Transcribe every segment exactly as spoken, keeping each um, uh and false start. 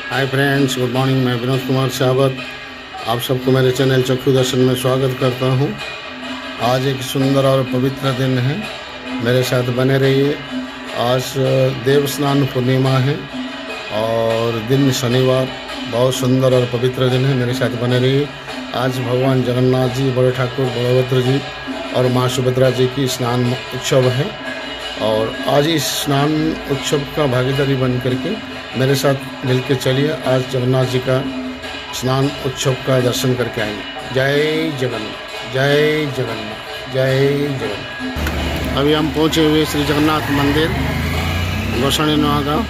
Hi friends, good morning. मैं विनोद कुमार सावत आप सबको मेरे चैनल चक्षु दर्शन में स्वागत करता हूं। आज एक सुंदर और पवित्र दिन है, मेरे साथ बने रहिए। आज देव स्नान पूर्णिमा है और दिन शनिवार, बहुत सुंदर और पवित्र दिन है, मेरे साथ बने रहिए। आज भगवान जगन्नाथ जी, बड़े ठाकुर बलभद्र जी और माँ सुभद्रा जी की स्नान उत्सव है और आज इस स्नान उत्सव का भागीदारी बन करके मेरे साथ मिलकर चलिए आज जगन्नाथ जी का स्नान उत्सव का दर्शन करके आएंगे। जय जगन्नाथ, जय जगन्नाथ, जय जगन्नाथ। अभी हम पहुंचे हुए श्री जगन्नाथ मंदिर गोसाणी गाँव।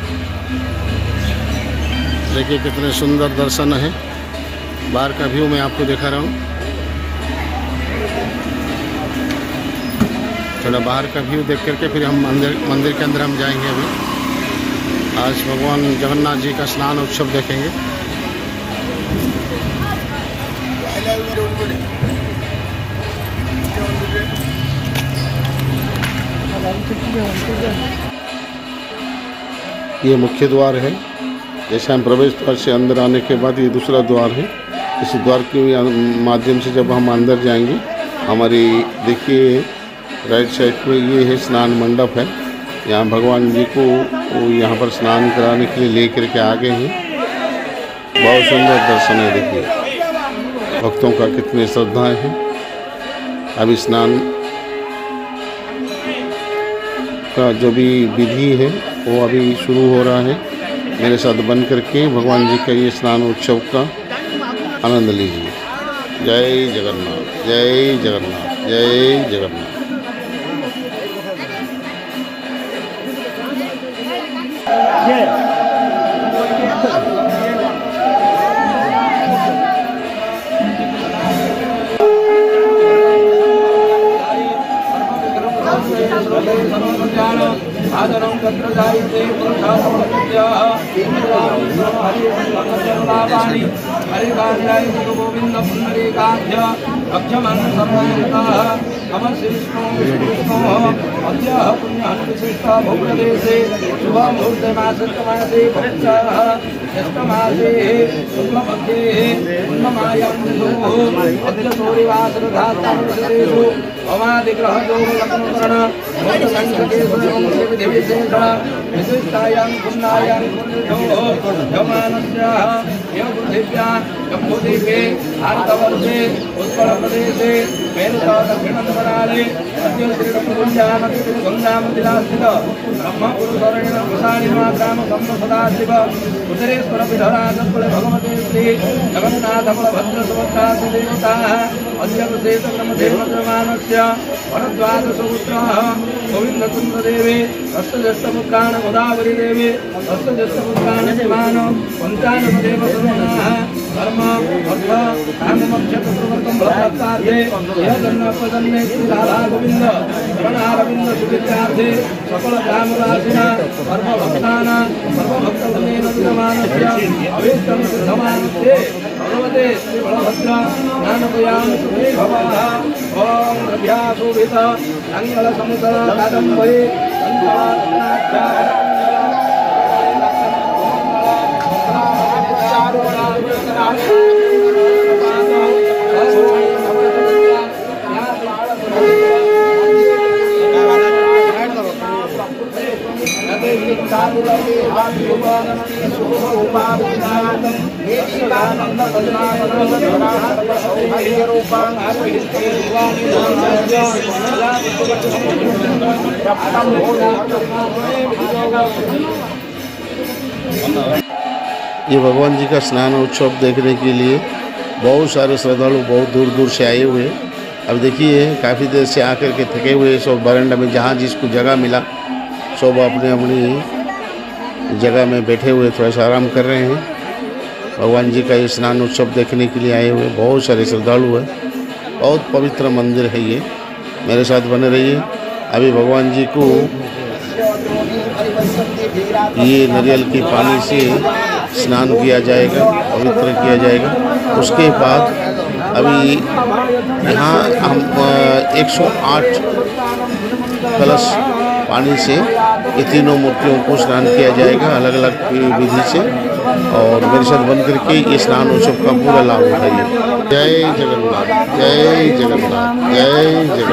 देखिए कितने सुंदर दर्शन है। बाहर का व्यू मैं आपको दिखा रहा हूँ। थोड़ा बाहर का व्यू देख करके फिर हम मंदिर मंदिर के अंदर हम जाएंगे। अभी आज भगवान जगन्नाथ जी का स्नान उत्सव देखेंगे। ये मुख्य द्वार है। जैसे हम प्रवेश द्वार से अंदर आने के बाद ये दूसरा द्वार है। इस द्वार के माध्यम से जब हम अंदर जाएंगे, हमारी देखिए राइट साइड में ये है स्नान मंडप है। यहाँ भगवान जी को यहाँ पर स्नान कराने के लिए लेकर के आ गए हैं। बहुत सुंदर दर्शन है। देखिए भक्तों का कितनी श्रद्धाएं हैं। अभी स्नान का जो भी विधि है वो अभी शुरू हो रहा है। मेरे साथ बन करके भगवान जी का ये स्नान उत्सव का आनंद लीजिए। जय जगन्नाथ, जय जगन्नाथ, जय जगन्नाथ। आदरं तत्र जायते पुरुषार्थस्य हरिलाभानि हरिकार्याय गोविंद पुण्डरीकाख्य अक्षमं सर्वहितः नमस्कृष्णो विष्णुः अद्य पुण्यः विशिष्टा भोगदेशे शुभमुहूर्ते मासमासे पवित्रः ज्येष्ठमासे शुक्लमध्ये पूर्णमायां विशुः अद्य सूर्यवासरधात्मविशेषु अमादिग्रहयोगलग्नकरण विशिष्टायां पुण्यायां यमानस्याः यमपृथिव्यां जम्बूद्वीपे भारतवर्षे उत्कलप्रदेशे मेरुता दक्षिणतराले अद्य श्रीरमगुञ्जामतिगुञ्जामतिलास्थित ब्रह्मपुरुषरेण प्रसारिमाग्राम सदाशिव उदरेश्वरपिधराजकुले भगवते श्री जगन्नाथबलभद्रसुभद्रादिदेवताः अद्य प्रसेतक्रमदेवत्रमानस्य भरद्वाजसुपुत्रः गोविन्दचन्द्रदेवे हस्तजस्तमुद्राण गोदावरी देवी हस्तजस्तमुद्राण शिवान पञ्चाननदेव सुमनाः धर्म अर्थ काममक्षत्रवर्तं भक्तार्थे यह जन्मप्रजन्मे श्री राधा गोविंद शरणारविंद सुविद्यार्थे सकल कामराशिना सर्वभक्तानां सर्वभक्तवृन्देन विद्यमानस्य अभीष्टं सिद्धमानस्य भगवते श्री बलभद्र ज्ञानपयां सुखे भवः। ओम रभ्याशोभित मंगल समुद्र कादम्बरी ये भगवान जी का स्नान उत्सव देखने के लिए बहुत सारे श्रद्धालु बहुत दूर दूर से आए हुए हैं। अब देखिए काफ़ी देर से आकर के थके हुए सब बरंडा में जहाँ जिसको जगह मिला सब अपने अपनी जगह में बैठे हुए थोड़ा सा आराम कर रहे हैं। भगवान जी का ये स्नान उत्सव देखने के लिए आए हुए बहुत सारे श्रद्धालु हैं। बहुत पवित्र मंदिर है ये, मेरे साथ बने रहिए। अभी भगवान जी को ये नारियल के पानी से स्नान किया जाएगा, पवित्र किया जाएगा। उसके बाद अभी यहाँ हम एक सौ आठ कलश पानी से ये तीनों मूर्तियों को स्नान किया जाएगा अलग अलग विधि से, और मेरे साथ बन करके ये स्नान उत्सव का पूरा लाभ उठाइए। जय जगन्नाथ, जय जगन्नाथ, जय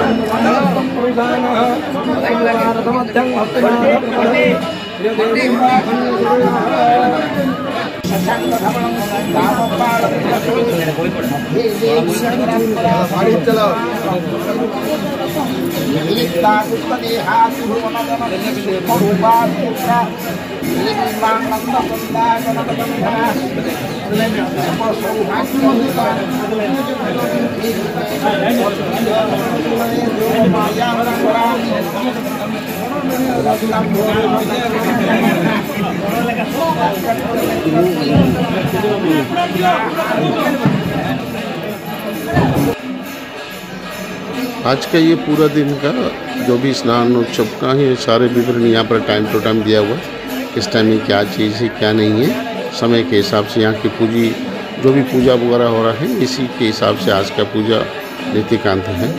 आज का ये पूरा दिन का जो भी स्नान उत्सव का है सारे विवरण यहाँ पर टाइम टू टाइम दिया हुआ है, किस टाइम में क्या चीज़ है क्या नहीं है, समय के हिसाब से यहाँ की पूजी जो भी पूजा वगैरह हो रहा है इसी के हिसाब से आज का पूजा नीतिकांत है।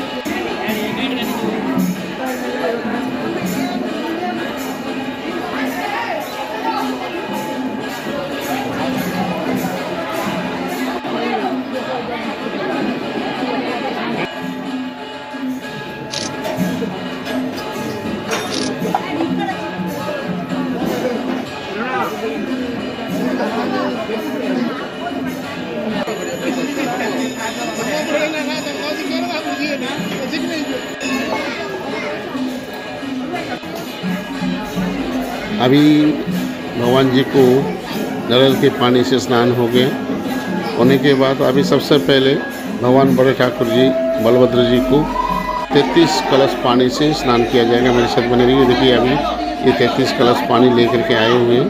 अभी भगवान जी को नल के पानी से स्नान हो गए होने के बाद अभी सबसे पहले भगवान बड़े ठाकुर जी बलभद्र जी को तैंतीस कलश पानी से स्नान किया जाएगा। मेरे साथ बने रहिए। देखिए अभी ये तैंतीस कलश पानी लेकर के आए हुए हैं।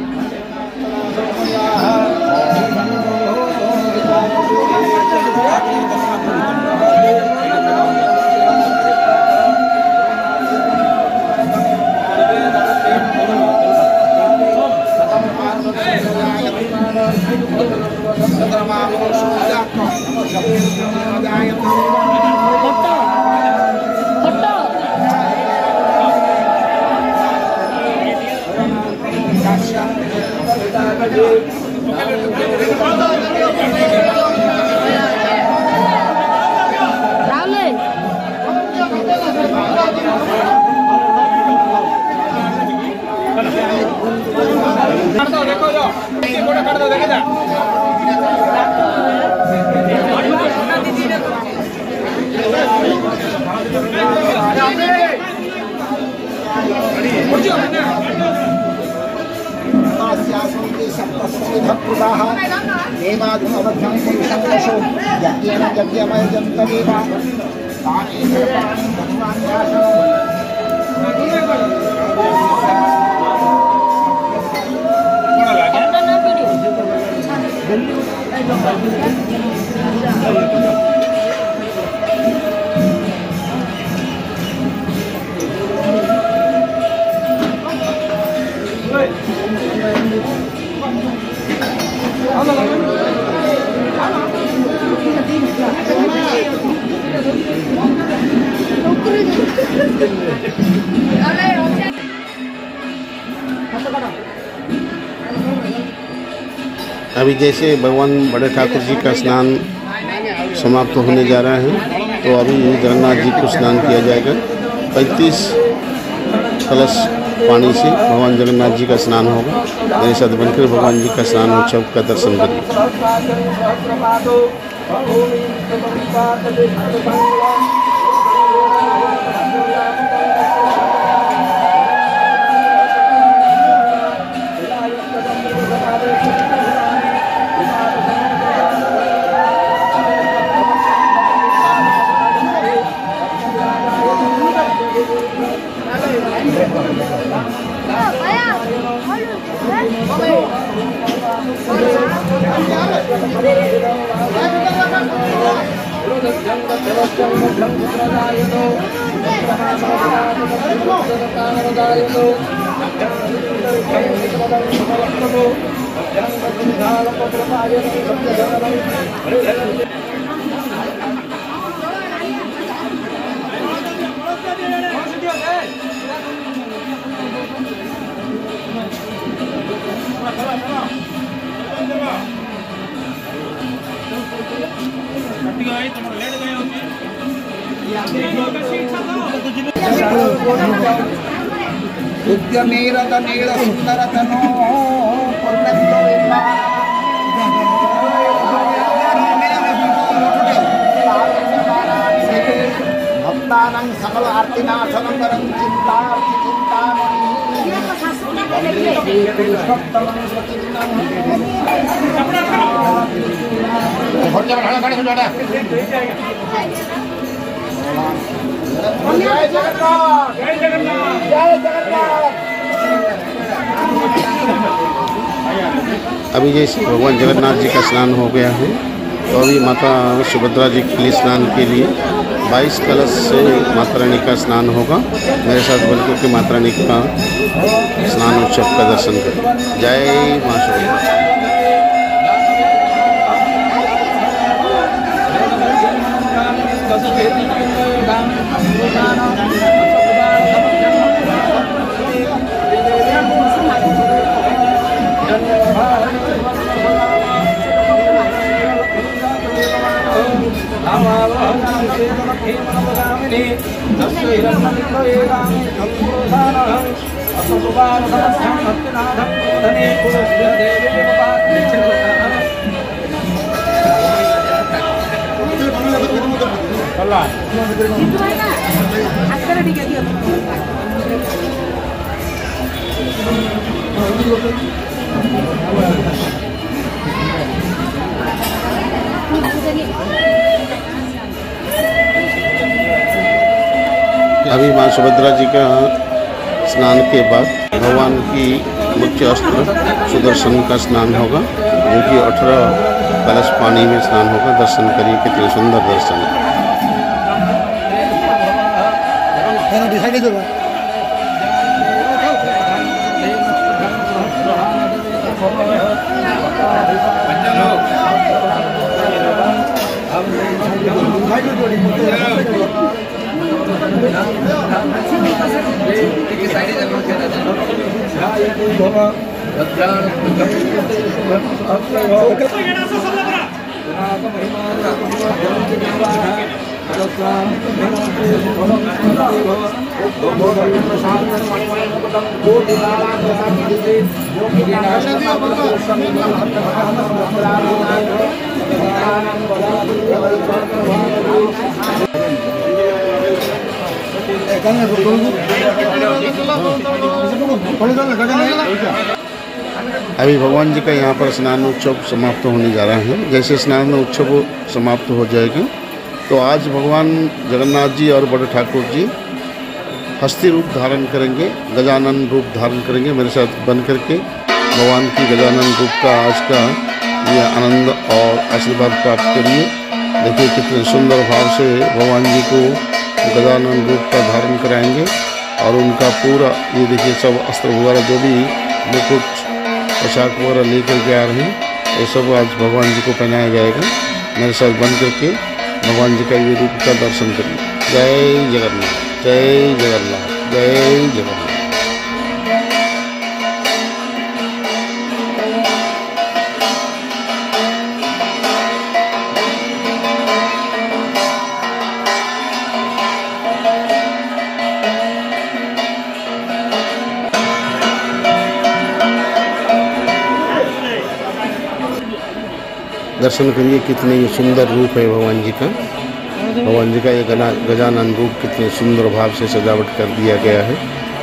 अभी जैसे भगवान बड़े ठाकुर जी का स्नान समाप्त होने जा रहा है तो अभी जगन्नाथ जी को स्नान किया जाएगा। पैंतीस कलश पानी से भगवान जगन्नाथ जी का स्नान होगा। मेरे साथ बनकर भगवान जी का स्नान उत्सव का दर्शन करिए। ಉದ್ಯಮೇರದ ನೀಳ ಸುಂದರತನೋ ಭಕ್ತಾನಂ ಸಕಲ ಆರ್ತಿನಾಶನಂ ಚಿಂತಾ जय जगन्नाथ जय जगन्नाथ जय जगन्नाथ। अभी जैसे भगवान जगन्नाथ जी का स्नान हो गया है तो अभी माता सुभद्रा जी के लिए स्नान के लिए बाईस कलश से माता रानी का स्नान होगा। मेरे साथ बल्कि के माता रानी का स्नान उत्सव का दर्शन करें। जय मां सुभद्रा। अभी मां सुभद्रा जी का स्नान के बाद भगवान की मुख्य अस्त्र सुदर्शन का स्नान होगा, जो कि अठारह कलश पानी में स्नान होगा। दर्शन करिए, कितने सुंदर दर्शन है। अभी भगवान जी का यहाँ पर स्नान उत्सव समाप्त होने जा रहा है। जैसे स्नान उत्सव समाप्त हो जाएगा तो आज भगवान जगन्नाथ जी और बड़े ठाकुर जी हस्ती रूप धारण करेंगे, गजानन रूप धारण करेंगे। मेरे साथ बन करके भगवान की गजानन रूप का आज का ये आनंद और आशीर्वाद प्राप्त करिए। देखिए कितने सुंदर भाव से भगवान जी को गजानन रूप का धारण कराएंगे और उनका पूरा ये देखिए सब अस्त्र वगैरह जो भी मुकुट पोशाक वगैरह लेकर के आ रहे हैं, ये सब आज भगवान जी को पहनाया जाएगा। मेरे साथ बन करके भगवान जी का ये रूप का दर्शन करिए। जय जगन्नाथ, जय जगन्नाथ, जय जगन्नाथ। दर्शन करिए कितने ये सुंदर रूप है भगवान जी का। भगवान जी का ये गजानन रूप कितने सुंदर भाव से सजावट कर दिया गया है।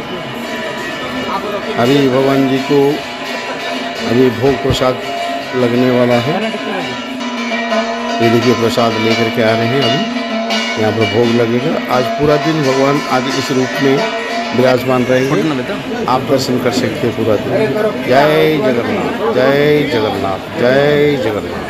अभी भगवान जी को अभी भोग प्रसाद लगने वाला है। ये देखिए प्रसाद लेकर के आ रहे हैं। अभी यहाँ पर भोग लगेगा। आज पूरा दिन भगवान आज इस रूप में विराजमान रहेंगे। आप दर्शन कर सकते हैं पूरा दिन। जय जगन्नाथ, जय जगन्नाथ, जय जगन्नाथ।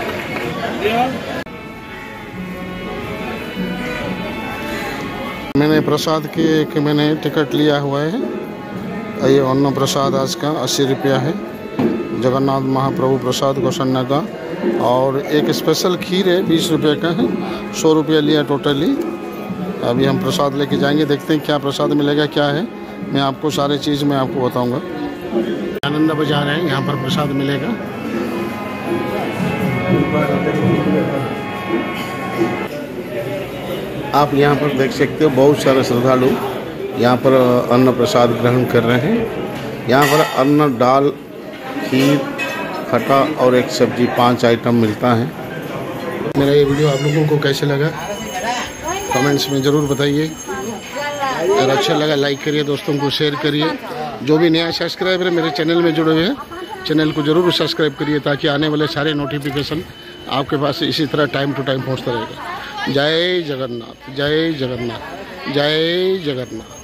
मैंने प्रसाद के एक मैंने टिकट लिया हुआ है। ये अन्न प्रसाद आज का अस्सी रुपया है। जगन्नाथ महाप्रभु प्रसाद गौसन्ना का। और एक स्पेशल खीर है, बीस रुपये का है। सौ रुपया लिया टोटली। अभी हम प्रसाद लेके जाएंगे, देखते हैं क्या प्रसाद मिलेगा, क्या है। मैं आपको सारी चीज़ मैं आपको बताऊंगा। आनंद बाजार है, यहाँ पर प्रसाद मिलेगा। आप यहाँ पर देख सकते हो बहुत सारे श्रद्धालु यहाँ पर अन्न प्रसाद ग्रहण कर रहे हैं। यहाँ पर अन्न, दाल, खीर, खट्टा और एक सब्जी, पांच आइटम मिलता है। मेरा ये वीडियो आप लोगों को कैसे लगा कमेंट्स में ज़रूर बताइए। अगर अच्छा लगा लाइक करिए, दोस्तों को शेयर करिए। जो भी नया सब्सक्राइबर मेरे चैनल में जुड़े हुए हैं, चैनल को ज़रूर सब्सक्राइब करिए ताकि आने वाले सारे नोटिफिकेशन आपके पास इसी तरह टाइम टू टाइम पहुंचता रहेगा। जय जगन्नाथ, जय जगन्नाथ, जय जगन्नाथ।